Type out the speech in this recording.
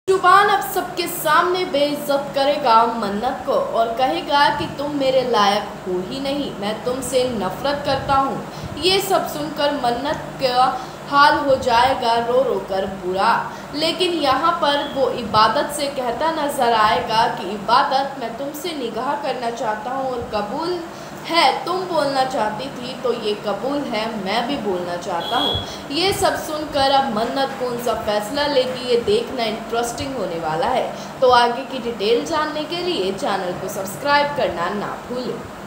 जुबान अब सबके सामने बेइज्जत करेगा मन्नत को और कहेगा कि तुम मेरे लायक हो ही नहीं, मैं तुमसे नफरत करता हूँ। ये सब सुनकर मन्नत का हाल हो जाएगा रो रो कर बुरा। लेकिन यहाँ पर वो इबादत से कहता नजर आएगा कि इबादत, मैं तुमसे निगाह करना चाहता हूँ और कबूल है, तुम बोलना चाहती थी तो ये कबूल है, मैं भी बोलना चाहता हूँ। ये सब सुनकर अब मन्नत कौन सा फैसला लेगी, ये देखना इंटरेस्टिंग होने वाला है। तो आगे की डिटेल जानने के लिए चैनल को सब्सक्राइब करना ना भूलें।